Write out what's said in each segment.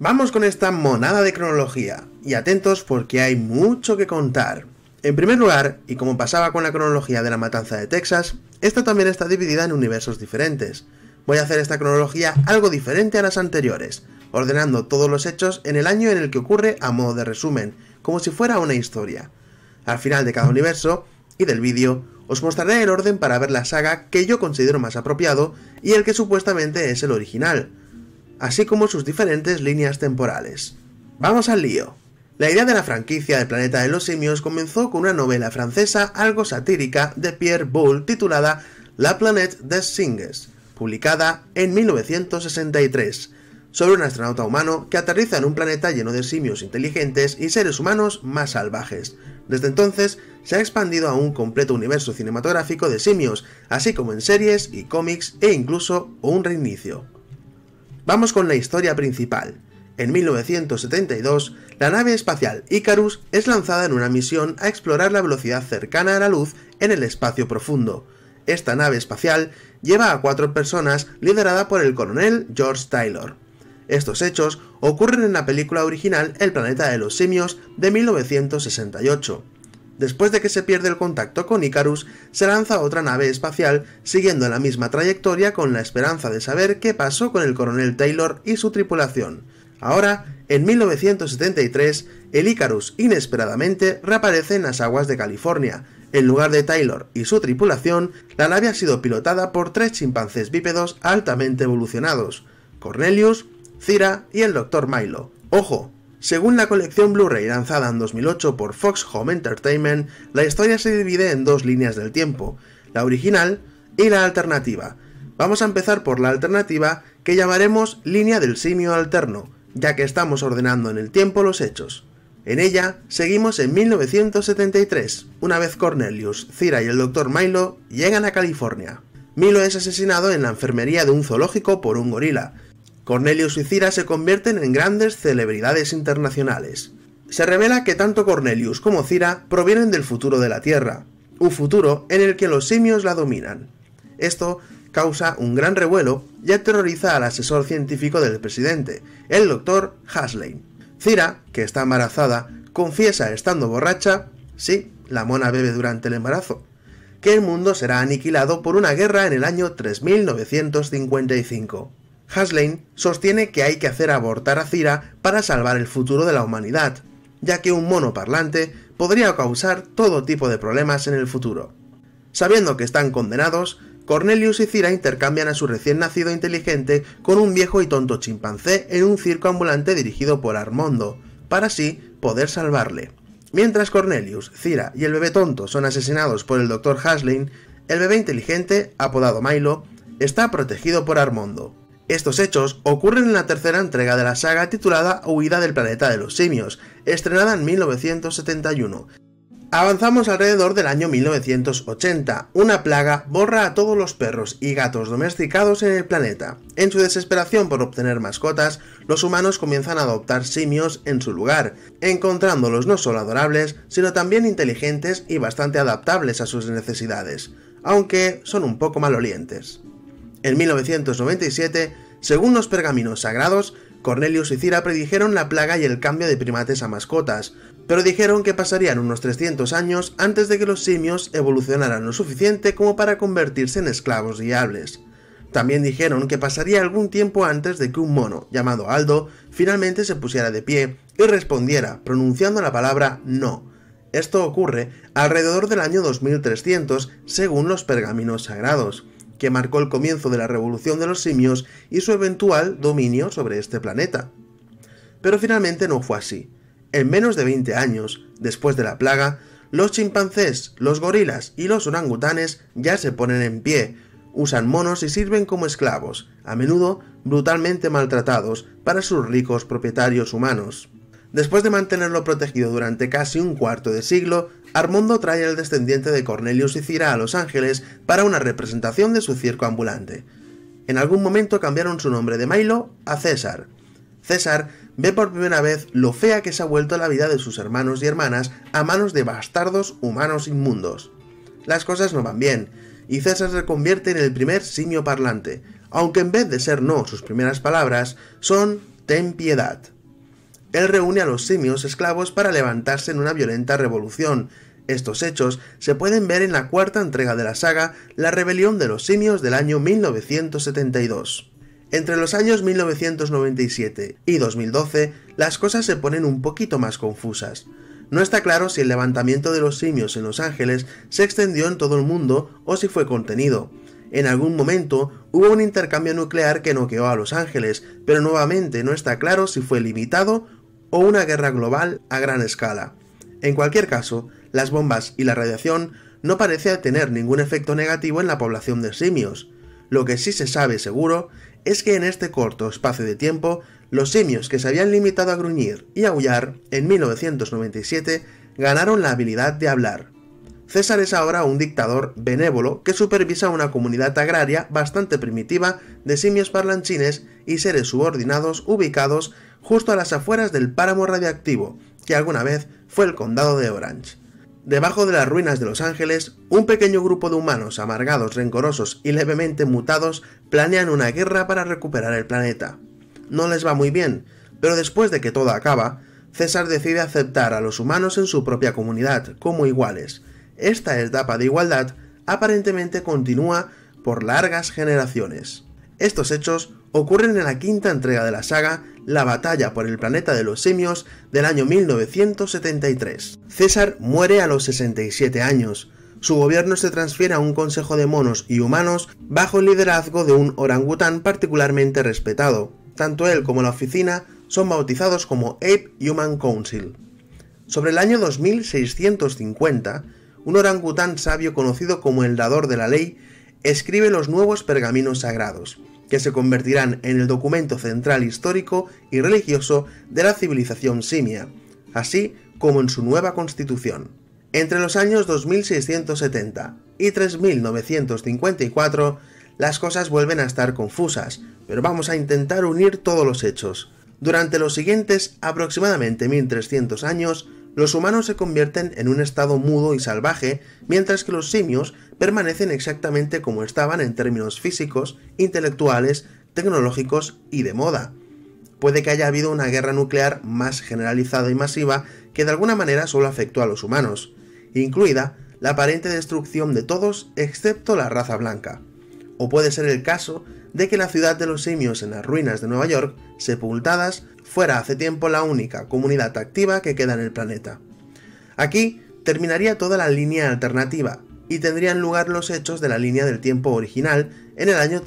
Vamos con esta monada de cronología, y atentos porque hay mucho que contar. En primer lugar, y como pasaba con la cronología de la matanza de Texas, esta también está dividida en universos diferentes. Voy a hacer esta cronología algo diferente a las anteriores, ordenando todos los hechos en el año en el que ocurre a modo de resumen, como si fuera una historia. Al final de cada universo, y del vídeo, os mostraré el orden para ver la saga que yo considero más apropiado y el que supuestamente es el original, así como sus diferentes líneas temporales. ¡Vamos al lío! La idea de la franquicia del Planeta de los Simios comenzó con una novela francesa algo satírica de Pierre Boulle titulada La Planète des Singes, publicada en 1963, sobre un astronauta humano que aterriza en un planeta lleno de simios inteligentes y seres humanos más salvajes. Desde entonces se ha expandido a un completo universo cinematográfico de simios, así como en series y cómics e incluso un reinicio. Vamos con la historia principal. En 1972, la nave espacial Icarus es lanzada en una misión a explorar la velocidad cercana a la luz en el espacio profundo. Esta nave espacial lleva a 4 personas liderada por el coronel George Taylor. Estos hechos ocurren en la película original El planeta de los simios de 1968. Después de que se pierde el contacto con Icarus, se lanza otra nave espacial siguiendo la misma trayectoria con la esperanza de saber qué pasó con el coronel Taylor y su tripulación. Ahora, en 1973, el Icarus inesperadamente reaparece en las aguas de California. En lugar de Taylor y su tripulación, la nave ha sido pilotada por 3 chimpancés bípedos altamente evolucionados: Cornelius, Zira y el Dr. Milo. ¡Ojo! Según la colección Blu-ray lanzada en 2008 por Fox Home Entertainment, la historia se divide en 2 líneas del tiempo, la original y la alternativa. Vamos a empezar por la alternativa, que llamaremos línea del simio alterno, ya que estamos ordenando en el tiempo los hechos. En ella, seguimos en 1973, una vez Cornelius, Zira y el Dr. Milo llegan a California. Milo es asesinado en la enfermería de un zoológico por un gorila. Cornelius y Zira se convierten en grandes celebridades internacionales. Se revela que tanto Cornelius como Zira provienen del futuro de la Tierra, un futuro en el que los simios la dominan. Esto causa un gran revuelo y aterroriza al asesor científico del presidente, el Dr. Haslane. Zira, que está embarazada, confiesa estando borracha, sí, la mona bebe durante el embarazo, que el mundo será aniquilado por una guerra en el año 3955. Haslane sostiene que hay que hacer abortar a Zira para salvar el futuro de la humanidad, ya que un mono parlante podría causar todo tipo de problemas en el futuro. Sabiendo que están condenados, Cornelius y Zira intercambian a su recién nacido inteligente con un viejo y tonto chimpancé en un circo ambulante dirigido por Armando, para así poder salvarle. Mientras Cornelius, Zira y el bebé tonto son asesinados por el Dr. Haslane, el bebé inteligente, apodado Milo, está protegido por Armando. Estos hechos ocurren en la tercera entrega de la saga titulada Huida del planeta de los simios, estrenada en 1971. Avanzamos alrededor del año 1980. Una plaga borra a todos los perros y gatos domesticados en el planeta. En su desesperación por obtener mascotas, los humanos comienzan a adoptar simios en su lugar, encontrándolos no solo adorables, sino también inteligentes y bastante adaptables a sus necesidades, aunque son un poco malolientes. En 1997, según los pergaminos sagrados, Cornelius y Zira predijeron la plaga y el cambio de primates a mascotas, pero dijeron que pasarían unos 300 años antes de que los simios evolucionaran lo suficiente como para convertirse en esclavos guiables. También dijeron que pasaría algún tiempo antes de que un mono, llamado Aldo, finalmente se pusiera de pie y respondiera, pronunciando la palabra no. Esto ocurre alrededor del año 2300, según los pergaminos sagrados, que marcó el comienzo de la revolución de los simios y su eventual dominio sobre este planeta. Pero finalmente no fue así. En menos de 20 años, después de la plaga, los chimpancés, los gorilas y los orangutanes ya se ponen en pie, usan monos y sirven como esclavos, a menudo brutalmente maltratados para sus ricos propietarios humanos. Después de mantenerlo protegido durante casi un cuarto de siglo, Armando trae al descendiente de Cornelius y Zira a Los Ángeles para una representación de su circo ambulante. En algún momento cambiaron su nombre de Milo a César. César ve por primera vez lo fea que se ha vuelto la vida de sus hermanos y hermanas a manos de bastardos humanos inmundos. Las cosas no van bien, y César se convierte en el primer simio parlante, aunque en vez de ser no sus primeras palabras, son Ten piedad. Él reúne a los simios esclavos para levantarse en una violenta revolución. Estos hechos se pueden ver en la cuarta entrega de la saga, La rebelión de los simios del año 1972. Entre los años 1997 y 2012, las cosas se ponen un poquito más confusas. No está claro si el levantamiento de los simios en Los Ángeles se extendió en todo el mundo o si fue contenido. En algún momento hubo un intercambio nuclear que noqueó a Los Ángeles, pero nuevamente no está claro si fue limitado o una guerra global a gran escala. En cualquier caso, las bombas y la radiación no parecen tener ningún efecto negativo en la población de simios. Lo que sí se sabe seguro es que en este corto espacio de tiempo, los simios que se habían limitado a gruñir y aullar en 1997 ganaron la habilidad de hablar. César es ahora un dictador benévolo que supervisa una comunidad agraria bastante primitiva de simios parlanchines y seres subordinados ubicados justo a las afueras del páramo radiactivo, que alguna vez fue el condado de Orange. Debajo de las ruinas de Los Ángeles, un pequeño grupo de humanos amargados, rencorosos y levemente mutados planean una guerra para recuperar el planeta. No les va muy bien, pero después de que todo acaba, César decide aceptar a los humanos en su propia comunidad como iguales. Esta etapa de igualdad aparentemente continúa por largas generaciones. Estos hechos ocurren en la quinta entrega de la saga, La batalla por el planeta de los simios del año 1973. César muere a los 67 años. Su gobierno se transfiere a un consejo de monos y humanos bajo el liderazgo de un orangután particularmente respetado. Tanto él como la oficina son bautizados como Ape Human Council. Sobre el año 2650, un orangután sabio conocido como el dador de la ley escribe los nuevos pergaminos sagrados, que se convertirán en el documento central histórico y religioso de la civilización simia, así como en su nueva constitución. Entre los años 2670 y 3954, las cosas vuelven a estar confusas, pero vamos a intentar unir todos los hechos. Durante los siguientes aproximadamente 1300 años, los humanos se convierten en un estado mudo y salvaje, mientras que los simios permanecen exactamente como estaban en términos físicos, intelectuales, tecnológicos y de moda. Puede que haya habido una guerra nuclear más generalizada y masiva que de alguna manera solo afectó a los humanos, incluida la aparente destrucción de todos excepto la raza blanca. O puede ser el caso de que la ciudad de los simios en las ruinas de Nueva York, sepultadas, fuera hace tiempo la única comunidad activa que queda en el planeta. Aquí terminaría toda la línea alternativa y tendrían lugar los hechos de la línea del tiempo original en el año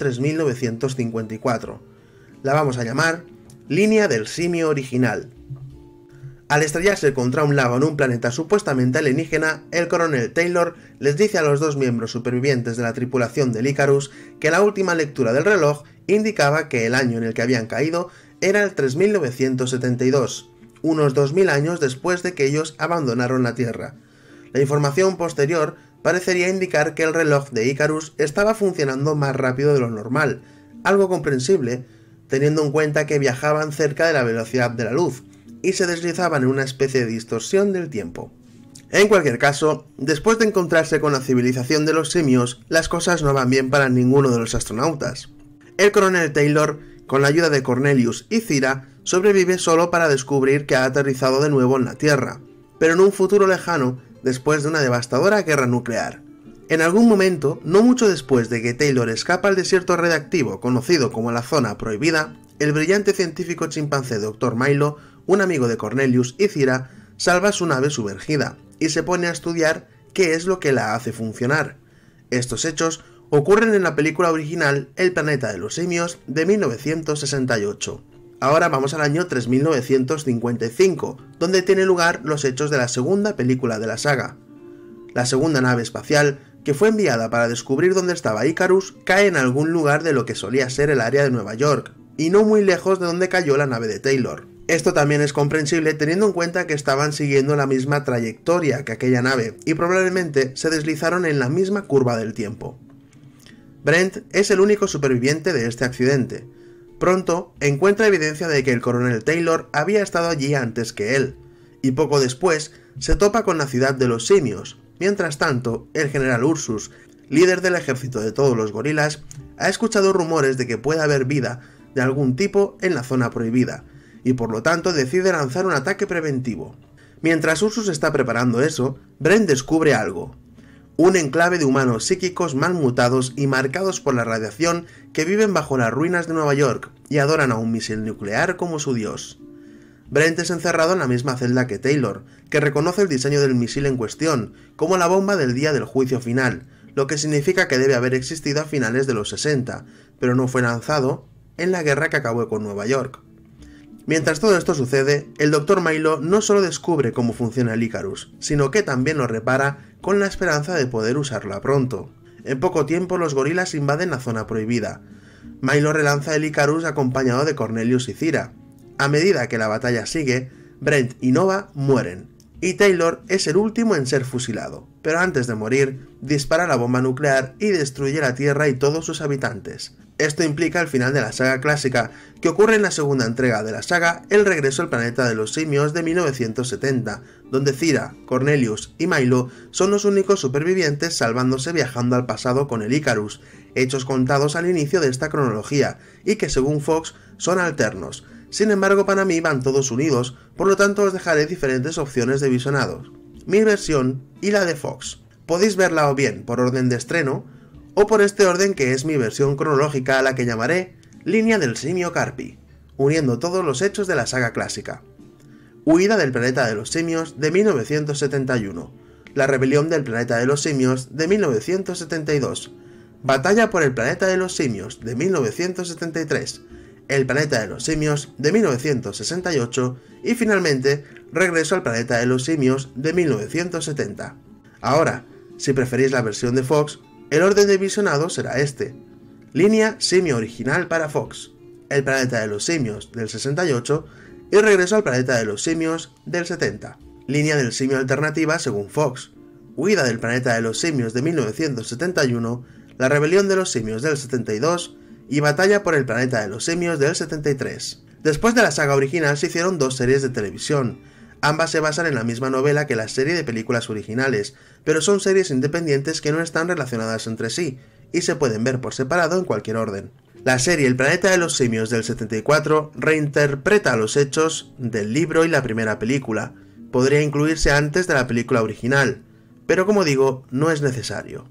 3954. La vamos a llamar Línea del Simio Original. Al estrellarse contra un lago en un planeta supuestamente alienígena, el coronel Taylor les dice a los dos miembros supervivientes de la tripulación del Icarus que la última lectura del reloj indicaba que el año en el que habían caído era el 3972, unos 2000 años después de que ellos abandonaron la Tierra. La información posterior parecería indicar que el reloj de Icarus estaba funcionando más rápido de lo normal, algo comprensible, teniendo en cuenta que viajaban cerca de la velocidad de la luz, y se deslizaban en una especie de distorsión del tiempo. En cualquier caso, después de encontrarse con la civilización de los simios, las cosas no van bien para ninguno de los astronautas. El coronel Taylor, con la ayuda de Cornelius y Cira, sobrevive solo para descubrir que ha aterrizado de nuevo en la Tierra, pero en un futuro lejano, después de una devastadora guerra nuclear. En algún momento, no mucho después de que Taylor escapa al desierto radiactivo conocido como la Zona Prohibida, el brillante científico chimpancé Dr. Milo, un amigo de Cornelius y Cira, salva su nave sumergida y se pone a estudiar qué es lo que la hace funcionar. Estos hechos ocurren en la película original El planeta de los simios de 1968. Ahora vamos al año 3955, donde tienen lugar los hechos de la segunda película de la saga. La segunda nave espacial, que fue enviada para descubrir dónde estaba Icarus, cae en algún lugar de lo que solía ser el área de Nueva York, y no muy lejos de donde cayó la nave de Taylor. Esto también es comprensible teniendo en cuenta que estaban siguiendo la misma trayectoria que aquella nave, y probablemente se deslizaron en la misma curva del tiempo. Brent es el único superviviente de este accidente. Pronto encuentra evidencia de que el coronel Taylor había estado allí antes que él, y poco después se topa con la ciudad de los simios. Mientras tanto, el general Ursus, líder del ejército de todos los gorilas, ha escuchado rumores de que puede haber vida de algún tipo en la Zona Prohibida, y por lo tanto decide lanzar un ataque preventivo. Mientras Ursus está preparando eso, Brent descubre algo. Un enclave de humanos psíquicos mal mutados y marcados por la radiación que viven bajo las ruinas de Nueva York y adoran a un misil nuclear como su dios. Brent es encerrado en la misma celda que Taylor, que reconoce el diseño del misil en cuestión como la bomba del día del juicio final, lo que significa que debe haber existido a finales de los 60, pero no fue lanzado en la guerra que acabó con Nueva York. Mientras todo esto sucede, el Dr. Milo no solo descubre cómo funciona el Icarus, sino que también lo repara con la esperanza de poder usarla pronto. En poco tiempo los gorilas invaden la zona prohibida. Milo relanza el Icarus acompañado de Cornelius y Cira. A medida que la batalla sigue, Brent y Nova mueren, y Taylor es el último en ser fusilado, pero antes de morir, dispara la bomba nuclear y destruye la Tierra y todos sus habitantes. Esto implica el final de la saga clásica, que ocurre en la segunda entrega de la saga El regreso al planeta de los simios de 1970, donde Cira, Cornelius y Milo son los únicos supervivientes salvándose viajando al pasado con el Icarus, hechos contados al inicio de esta cronología, y que según Fox son alternos. Sin embargo, para mí van todos unidos, por lo tanto os dejaré diferentes opciones de visionados, mi versión y la de Fox. Podéis verla o bien por orden de estreno, o por este orden que es mi versión cronológica a la que llamaré Línea del Simio Carpi, uniendo todos los hechos de la saga clásica. Huida del planeta de los simios de 1971, La rebelión del planeta de los simios de 1972, Batalla por el planeta de los simios de 1973, El planeta de los simios de 1968 y finalmente Regreso al planeta de los simios de 1970. Ahora, si preferís la versión de Fox, el orden de visionado será este. Línea simio original para Fox, El planeta de los simios del 68 y Regreso al planeta de los simios del 70. Línea del simio alternativa según Fox, Huida del planeta de los simios de 1971, La rebelión de los simios del 72 y Batalla por el planeta de los simios del 73. Después de la saga original se hicieron dos series de televisión. Ambas se basan en la misma novela que la serie de películas originales, pero son series independientes que no están relacionadas entre sí, y se pueden ver por separado en cualquier orden. La serie El planeta de los simios del 74 reinterpreta los hechos del libro y la primera película. Podría incluirse antes de la película original, pero como digo, no es necesario.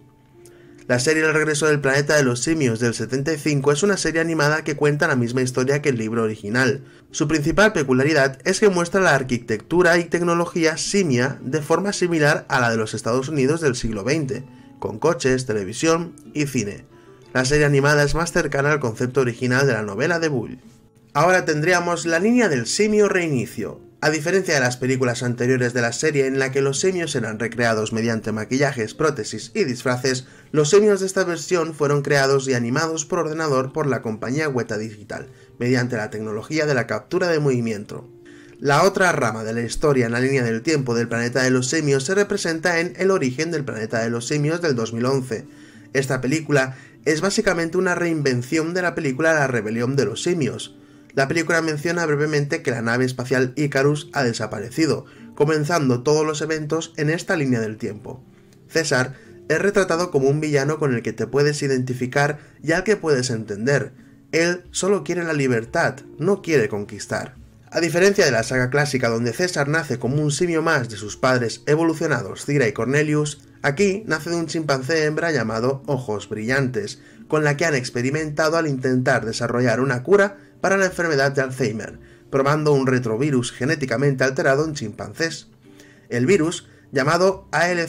La serie El regreso del planeta de los simios del 75 es una serie animada que cuenta la misma historia que el libro original. Su principal peculiaridad es que muestra la arquitectura y tecnología simia de forma similar a la de los Estados Unidos del siglo XX, con coches, televisión y cine. La serie animada es más cercana al concepto original de la novela de Bull. Ahora tendríamos la línea del simio reinicio. A diferencia de las películas anteriores de la serie en la que los simios eran recreados mediante maquillajes, prótesis y disfraces, los simios de esta versión fueron creados y animados por ordenador por la compañía Weta Digital, mediante la tecnología de la captura de movimiento. La otra rama de la historia en la línea del tiempo del planeta de los simios se representa en El origen del planeta de los simios del 2011. Esta película es básicamente una reinvención de la película La rebelión de los simios. La película menciona brevemente que la nave espacial Icarus ha desaparecido, comenzando todos los eventos en esta línea del tiempo. César es retratado como un villano con el que te puedes identificar y al que puedes entender. Él solo quiere la libertad, no quiere conquistar. A diferencia de la saga clásica donde César nace como un simio más de sus padres evolucionados Cira y Cornelius, aquí nace de un chimpancé hembra llamado Ojos Brillantes, con la que han experimentado al intentar desarrollar una cura para la enfermedad de Alzheimer, probando un retrovirus genéticamente alterado en chimpancés. El virus, llamado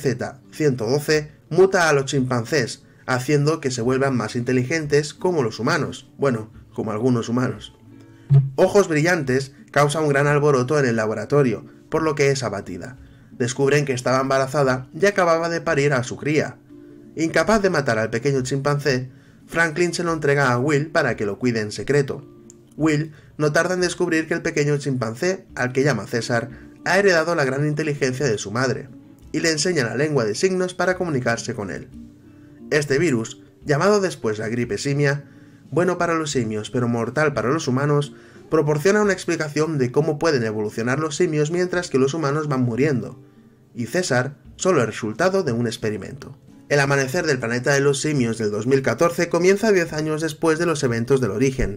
ALZ-112, muta a los chimpancés, haciendo que se vuelvan más inteligentes como los humanos, bueno, como algunos humanos. Ojos Brillantes causa un gran alboroto en el laboratorio, por lo que es abatida. Descubren que estaba embarazada y acababa de parir a su cría. Incapaz de matar al pequeño chimpancé, Franklin se lo entrega a Will para que lo cuide en secreto. Will no tarda en descubrir que el pequeño chimpancé, al que llama César, ha heredado la gran inteligencia de su madre, y le enseña la lengua de signos para comunicarse con él. Este virus, llamado después la gripe simia, bueno para los simios pero mortal para los humanos, proporciona una explicación de cómo pueden evolucionar los simios mientras que los humanos van muriendo, y César solo es resultado de un experimento. El amanecer del planeta de los simios del 2014 comienza 10 años después de los eventos del origen.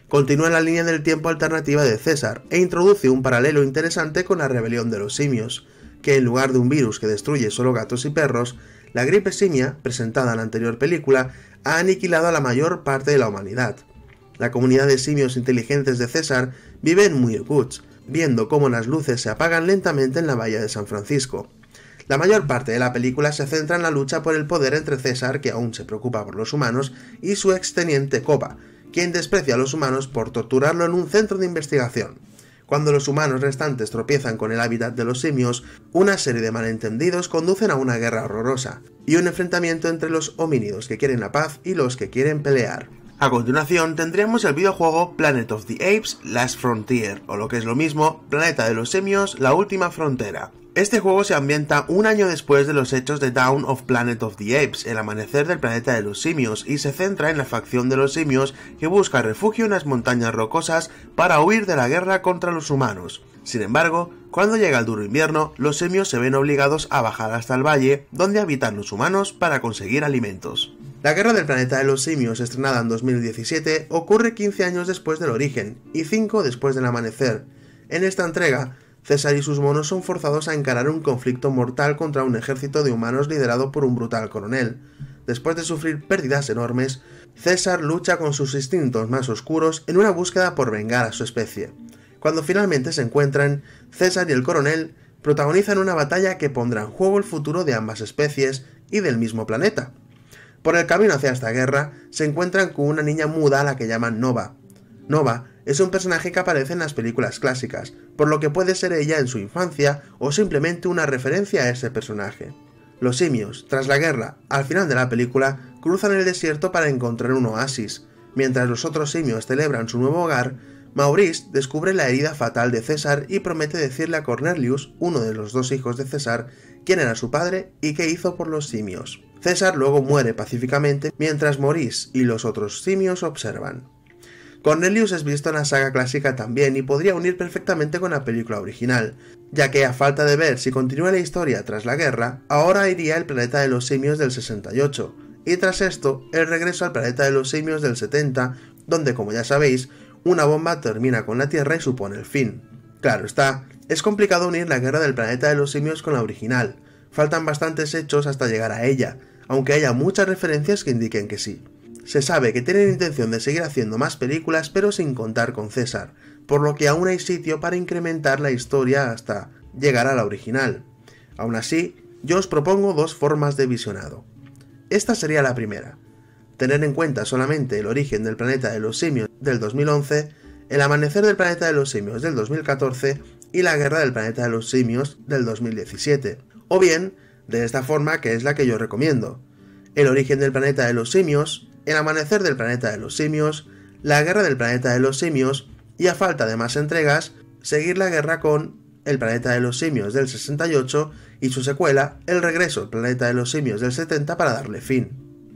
Continúa la línea del tiempo alternativa de César e introduce un paralelo interesante con la rebelión de los simios, que en lugar de un virus que destruye solo gatos y perros, la gripe simia, presentada en la anterior película, ha aniquilado a la mayor parte de la humanidad. La comunidad de simios inteligentes de César vive en Muir Woods, viendo cómo las luces se apagan lentamente en la bahía de San Francisco. La mayor parte de la película se centra en la lucha por el poder entre César, que aún se preocupa por los humanos, y su exteniente Koba, quien desprecia a los humanos por torturarlo en un centro de investigación. Cuando los humanos restantes tropiezan con el hábitat de los simios, una serie de malentendidos conducen a una guerra horrorosa, y un enfrentamiento entre los homínidos que quieren la paz y los que quieren pelear. A continuación tendríamos el videojuego Planet of the Apes Last Frontier, o lo que es lo mismo, Planeta de los Simios, La Última Frontera. Este juego se ambienta un año después de los hechos de Dawn of Planet of the Apes, el amanecer del planeta de los simios, y se centra en la facción de los simios que busca refugio en las montañas rocosas para huir de la guerra contra los humanos. Sin embargo, cuando llega el duro invierno, los simios se ven obligados a bajar hasta el valle, donde habitan los humanos para conseguir alimentos. La Guerra del Planeta de los Simios, estrenada en 2017, ocurre 15 años después del origen, y 5 después del amanecer. En esta entrega, César y sus monos son forzados a encarar un conflicto mortal contra un ejército de humanos liderado por un brutal coronel. Después de sufrir pérdidas enormes, César lucha con sus instintos más oscuros en una búsqueda por vengar a su especie. Cuando finalmente se encuentran, César y el coronel protagonizan una batalla que pondrá en juego el futuro de ambas especies y del mismo planeta. Por el camino hacia esta guerra, se encuentran con una niña muda a la que llaman Nova. Nova es un personaje que aparece en las películas clásicas, por lo que puede ser ella en su infancia o simplemente una referencia a ese personaje. Los simios, tras la guerra, al final de la película, cruzan el desierto para encontrar un oasis. Mientras los otros simios celebran su nuevo hogar, Maurice descubre la herida fatal de César y promete decirle a Cornelius, uno de los dos hijos de César, quién era su padre y qué hizo por los simios. César luego muere pacíficamente mientras Maurice y los otros simios observan. Cornelius es visto en la saga clásica también y podría unir perfectamente con la película original, ya que a falta de ver si continúa la historia tras la guerra, ahora iría el planeta de los simios del 68, y tras esto, el regreso al planeta de los simios del 70, donde, como ya sabéis, una bomba termina con la Tierra y supone el fin. Claro está, es complicado unir la guerra del planeta de los simios con la original, faltan bastantes hechos hasta llegar a ella, aunque haya muchas referencias que indiquen que sí. Se sabe que tienen intención de seguir haciendo más películas pero sin contar con César, por lo que aún hay sitio para incrementar la historia hasta llegar a la original. Aún así, yo os propongo dos formas de visionado. Esta sería la primera: tener en cuenta solamente el origen del planeta de los simios del 2011, el amanecer del planeta de los simios del 2014 y la guerra del planeta de los simios del 2017. O bien, de esta forma, que es la que yo recomiendo: el origen del planeta de los simios, el amanecer del planeta de los simios, la guerra del planeta de los simios y, a falta de más entregas, seguir la guerra con el planeta de los simios del 68 y su secuela, el regreso al planeta de los simios del 70 para darle fin.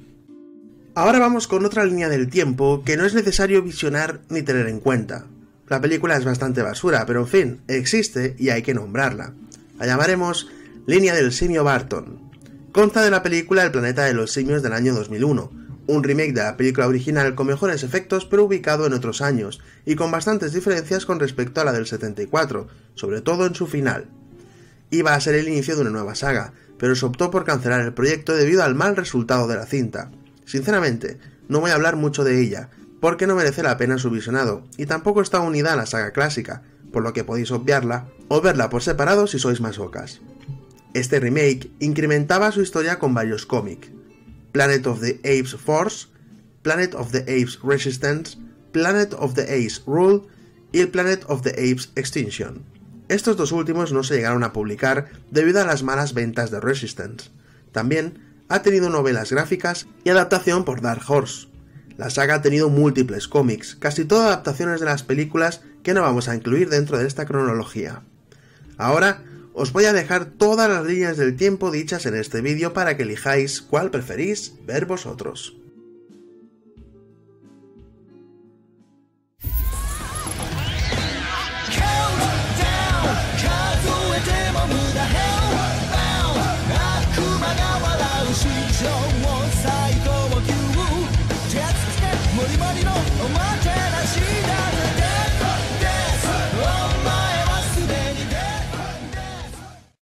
Ahora vamos con otra línea del tiempo que no es necesario visionar ni tener en cuenta. La película es bastante basura, pero en fin, existe y hay que nombrarla. La llamaremos Línea del Simio Barton. Consta de la película El planeta de los simios del año 2001, un remake de la película original con mejores efectos pero ubicado en otros años, y con bastantes diferencias con respecto a la del 74, sobre todo en su final. Iba a ser el inicio de una nueva saga, pero se optó por cancelar el proyecto debido al mal resultado de la cinta. Sinceramente, no voy a hablar mucho de ella, porque no merece la pena su visionado, y tampoco está unida a la saga clásica, por lo que podéis obviarla o verla por separado si sois masocas. Este remake incrementaba su historia con varios cómics: Planet of the Apes Force, Planet of the Apes Resistance, Planet of the Apes Rule y el Planet of the Apes Extinction. Estos dos últimos no se llegaron a publicar debido a las malas ventas de Resistance. También ha tenido novelas gráficas y adaptación por Dark Horse. La saga ha tenido múltiples cómics, casi todas adaptaciones de las películas que no vamos a incluir dentro de esta cronología. Ahora os voy a dejar todas las líneas del tiempo dichas en este vídeo para que elijáis cuál preferís ver vosotros.